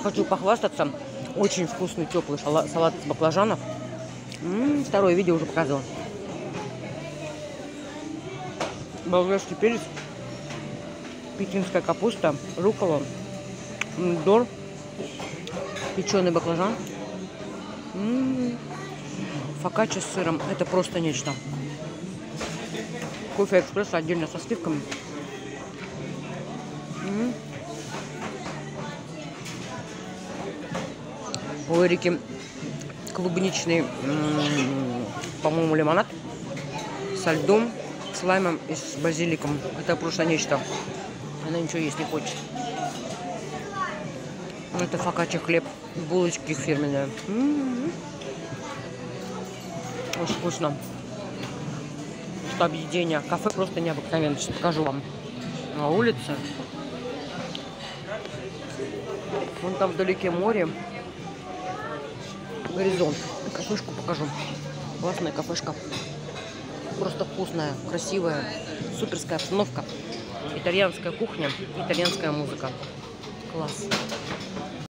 Хочу похвастаться. Очень вкусный теплый салат из баклажанов. Второе видео уже показывала. Болгарский перец, пекинская капуста, руккола, помидор, печеный баклажан, фокачча с сыром. Это просто нечто. Кофе экспресс отдельно со сливками. У Эрики клубничный, по-моему, лимонад со льдом, с лаймом и с базиликом. Это просто нечто. Она ничего есть не хочет. Это фокачча хлеб. Булочки их фирменные. Очень вкусно. Что объедение. Кафе просто необыкновенно. Сейчас покажу вам. На улице. Вон там вдалеке море. Горизонт. Кафешку покажу. Классная кафешка. Просто вкусная, красивая, суперская обстановка. Итальянская кухня, итальянская музыка. Класс.